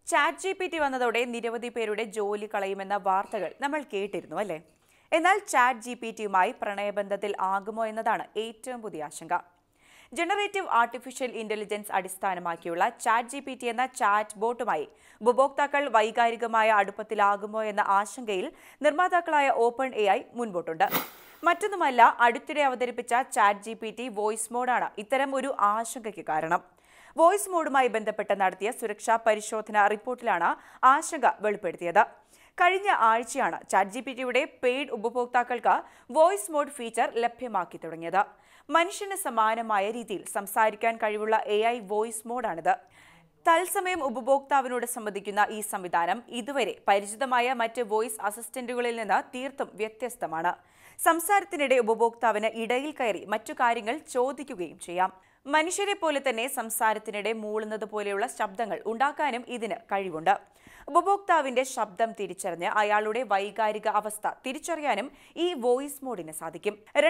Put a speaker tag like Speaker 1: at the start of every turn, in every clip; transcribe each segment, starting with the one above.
Speaker 1: ChatGPT വന്നതോടെ നിരവധി പേരുടെ ജോലി കളയുമെന്ന വാർത്തകൾ നമ്മൾ കേട്ടിരുന്നു അല്ലേ? എന്നാൽ ChatGPTയുമായി പ്രണയബന്ധത്തിൽ ആകുമോ എന്നതാണ് ഏറ്റവും പുതിയ ആശങ്ക. ജനറേറ്റീവ് ആർട്ടിഫിഷ്യൽ ഇന്റലിജൻസ് അടിസ്ഥാനമാക്കിയുള്ള ChatGPT എന്ന ചാറ്റ് ബോട്ടുമായി ഉപഭോക്താക്കൾ വൈകാരികമായ അടുപ്പത്തിലാകുമോ എന്ന ആശങ്കയിൽ നിർമ്മാതാക്കളായ OpenAI മുൻപോട്ടുണ്ട്. മറ്റൊന്നുമല്ല, അടുത്തിടെ അവതരിപ്പിച്ച ChatGPT വോയിസ് മോഡാണ് ഇത്തരം ഒരു ആശങ്കയ്ക്ക് കാരണം. വോയിസ് മോഡുമായി ബന്ധപ്പെട്ട് നടത്തിയ സുരക്ഷാ പരിശോധന റിപ്പോർട്ടിലാണ് ആശങ്ക വെളിപ്പെടുത്തിയത്. കഴിഞ്ഞ ആഴ്ചയാണ് ChatGPTയുടെ പെയ്ഡ് ഉപഭോക്താക്കൾക്ക് വോയിസ് മോഡ് ഫീച്ചർ ലഭ്യമാക്കി തുടങ്ങിയത്. മനുഷ്യന് സമാനമായ രീതിയിൽ സംസാരിക്കാൻ കഴിവുള്ള AI വോയിസ് മോഡാണിത്. തത്സമയം ഉപഭോക്താവിനോട് സംവദിക്കുന്ന ഈ സംവിധാനം ഇതുവരെ പരിചിതമായ മറ്റ് വോയിസ് അസിസ്റ്റന്റുകളിൽ നിന്ന് തീർത്തും വ്യത്യസ്തമാണ്. സംസാരത്തിനിടെ ഉപഭോക്താവിന് ഇടയിൽ കയറി മറ്റു കാര്യങ്ങൾ ചോദിക്കുകയും ചെയ്യാം. മനുഷ്യരെ പോലെ തന്നെ സംസാരത്തിനിടെ മൂളുന്നത് പോലെയുള്ള ശബ്ദങ്ങൾ ഉണ്ടാക്കാനും ഇതിന് കഴിവുണ്ട്. ഉപഭോക്താവിന്റെ ശബ്ദം തിരിച്ചറിഞ്ഞ് അയാളുടെ വൈകാരിക അവസ്ഥ തിരിച്ചറിയാനും ഈ വോയിസ് മോഡിന് സാധിക്കും.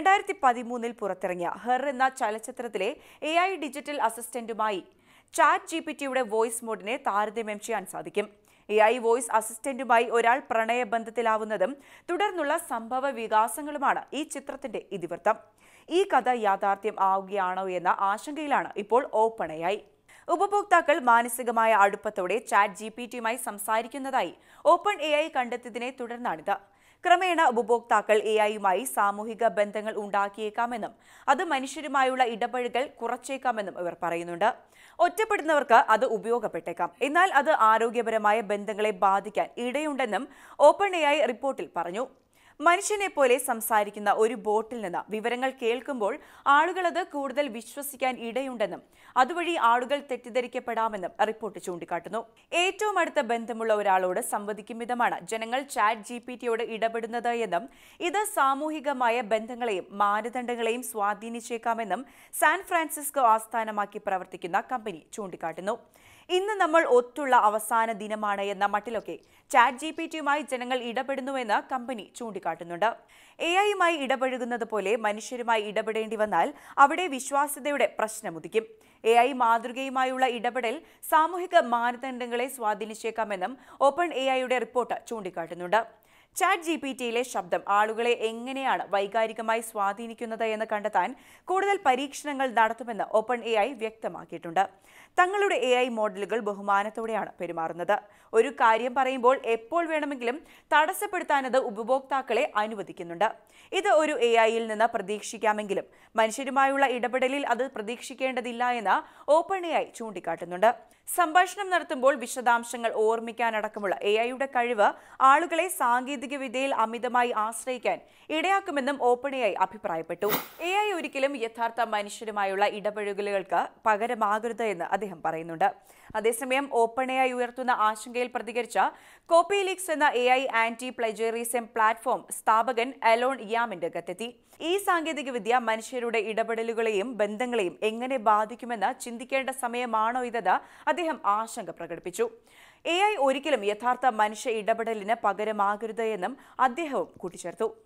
Speaker 1: 2013 പുറത്തിറങ്ങിയ ഹെർ എന്ന ചലച്ചിത്രത്തിലെ AI ഡിജിറ്റൽ അസിസ്റ്റന്റുമായി ChatGPTയുടെ വോയിസ് മോഡിനെ താരതമ്യം ചെയ്യാൻ സാധിക്കും. AI വോയിസ് അസിസ്റ്റന്റുമായി ഒരാൾ പ്രണയബന്ധത്തിലാവുന്നതും തുടർന്നുള്ള സംഭവ വികാസങ്ങളുമാണ് ഈ ചിത്രത്തിന്റെ ഇതിവൃത്തം. ഈ കഥ യാഥാർത്ഥ്യം ആവുകയാണോ എന്ന ആശങ്കയിലാണ് ഇപ്പോൾ OpenAI. ഉപഭോക്താക്കൾ മാനസികമായ അടുപ്പത്തോടെ ChatGPTയുമായി സംസാരിക്കുന്നതായി OpenAI കണ്ടെത്തിയതിനെ തുടർന്നാണിത്. ക്രമേണ ഉപഭോക്താക്കൾ AIയുമായി സാമൂഹിക ബന്ധങ്ങൾ ഉണ്ടാക്കിയേക്കാമെന്നും അത് മനുഷ്യരുമായുള്ള ഇടപഴകൽ കുറച്ചേക്കാമെന്നും ഇവർ പറയുന്നുണ്ട്. ഒറ്റപ്പെടുന്നവർക്ക് അത് ഉപയോഗപ്പെട്ടേക്കാം, എന്നാൽ അത് ആരോഗ്യപരമായ ബന്ധങ്ങളെ ബാധിക്കാൻ ഇടയുണ്ടെന്നും OpenAI റിപ്പോർട്ടിൽ പറഞ്ഞു. മനുഷ്യനെ പോലെ സംസാരിക്കുന്ന ഒരു ബോട്ടിൽ നിന്ന് വിവരങ്ങൾ കേൾക്കുമ്പോൾ ആളുകൾ അത് കൂടുതൽ വിശ്വസിക്കാൻ ഇടയുണ്ടെന്നും അതുവഴി ആളുകൾ തെറ്റിദ്ധരിക്കപ്പെടാമെന്നും റിപ്പോർട്ട് ചൂണ്ടിക്കാട്ടുന്നു. ഏറ്റവും അടുത്ത ബന്ധമുള്ള ഒരാളോട് സംവദിക്കും വിധമാണ് ജനങ്ങൾ ChatGPTയോട് ഇടപെടുന്നത് എന്നും ഇത് സാമൂഹികമായ ബന്ധങ്ങളെയും മാനദണ്ഡങ്ങളെയും സ്വാധീനിച്ചേക്കാമെന്നും സാൻ ഫ്രാൻസിസ്കോ ആസ്ഥാനമാക്കി പ്രവർത്തിക്കുന്ന കമ്പനി ചൂണ്ടിക്കാട്ടുന്നു. ഇന്ന് നമ്മൾ ഒത്തുള്ള അവസാന ദിനമാണ് എന്ന മട്ടിലൊക്കെ ChatGPTയുമായി ജനങ്ങൾ ഇടപെടുന്നുവെന്ന് കമ്പനി ചൂണ്ടിക്കാട്ടുന്നുണ്ട്. AIയുമായി ഇടപഴകുന്നത് പോലെ മനുഷ്യരുമായി ഇടപെടേണ്ടി വന്നാൽ അവിടെ വിശ്വാസ്യതയുടെ പ്രശ്നമുദിക്കും. AI മാതൃകയുമായുള്ള ഇടപെടൽ സാമൂഹിക മാനദണ്ഡങ്ങളെ സ്വാധീനിച്ചേക്കാമെന്നും OpenAIയുടെ റിപ്പോർട്ട് ചൂണ്ടിക്കാട്ടുന്നുണ്ട്. ChatGPTയിലെ ശബ്ദം ആളുകളെ എങ്ങനെയാണ് വൈകാരികമായി സ്വാധീനിക്കുന്നത് എന്ന് കണ്ടെത്താൻ കൂടുതൽ പരീക്ഷണങ്ങൾ നടത്തുമെന്ന് OpenAI വ്യക്തമാക്കിയിട്ടുണ്ട്. തങ്ങളുടെ AI മോഡലുകൾ ബഹുമാനത്തോടെയാണ് പെരുമാറുന്നത്. ഒരു കാര്യം പറയുമ്പോൾ എപ്പോൾ വേണമെങ്കിലും തടസ്സപ്പെടുത്താനത് ഉപഭോക്താക്കളെ അനുവദിക്കുന്നുണ്ട്. ഇത് ഒരു AIയിൽ നിന്ന് പ്രതീക്ഷിക്കാമെങ്കിലും മനുഷ്യരുമായുള്ള ഇടപെടലിൽ അത് പ്രതീക്ഷിക്കേണ്ടതില്ല എന്ന് OpenAI ചൂണ്ടിക്കാട്ടുന്നുണ്ട്. സംഭാഷണം നടത്തുമ്പോൾ വിശദാംശങ്ങൾ ഓർമ്മിക്കാനടക്കമുള്ള AIയുടെ കഴിവ് ആളുകളെ സാങ്കേതികവിദ്യയിൽ അമിതമായി ആശ്രയിക്കാൻ ഇടയാക്കുമെന്നും OpenAI അഭിപ്രായപ്പെട്ടു. AI ഒരിക്കലും യഥാർത്ഥ മനുഷ്യരുമായുള്ള ഇടപഴകലുകൾക്ക് പകരമാകരുത് എന്ന് അദ്ദേഹം പറയുന്നുണ്ട്. അതേസമയം OpenAI ഉയർത്തുന്ന ആശങ്കയിൽ പ്രതികരിച്ച കോപ്പിലീക്സ് എന്ന AI ആന്റി പ്ലജറിസം പ്ലാറ്റ്ഫോം സ്ഥാപകൻ എലോൺ യാമിൻ രംഗത്തെത്തി. ഈ സാങ്കേതികവിദ്യ മനുഷ്യരുടെ ഇടപെടലുകളെയും ബന്ധങ്ങളെയും എങ്ങനെ ബാധിക്കുമെന്ന് ചിന്തിക്കേണ്ട സമയമാണോ ഇതെന്ന് അദ്ദേഹം ആശങ്ക പ്രകടിപ്പിച്ചു. AI ഒരിക്കലും യഥാർത്ഥ മനുഷ്യ ഇടപെടലിന് പകരമാകരുത് എന്നും അദ്ദേഹവും കൂട്ടിച്ചേർത്തു.